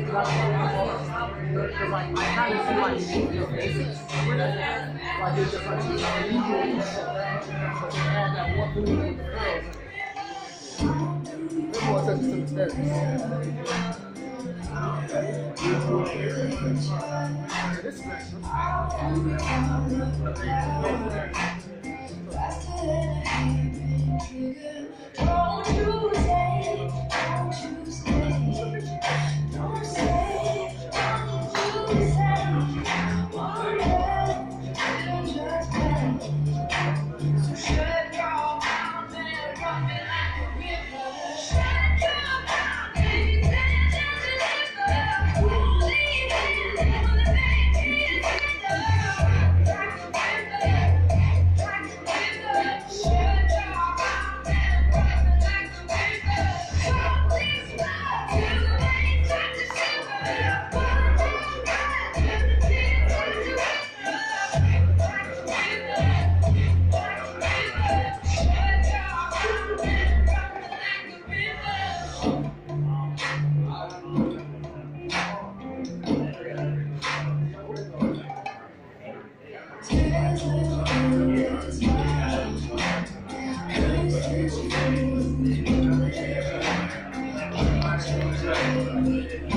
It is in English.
Because like I kind of see like the basics with it, like it's just like you but they add that one thing with the girls. They're more attention to the aesthetics. This is Won't you stay? Won't you stay? Don't stay. Won't you stay? One day, it'll just end. So shut your mouth and run me like a river. Shut your mouth and stand and deliver. Won't leave me there with a baby tender. Like a river, like a river. Shut your mouth and run me like a river. Don't please stop till the rain starts to shiver. One more ride till the tears start to river. Like a river, like a river. Shut your mouth and run me like a river. Tears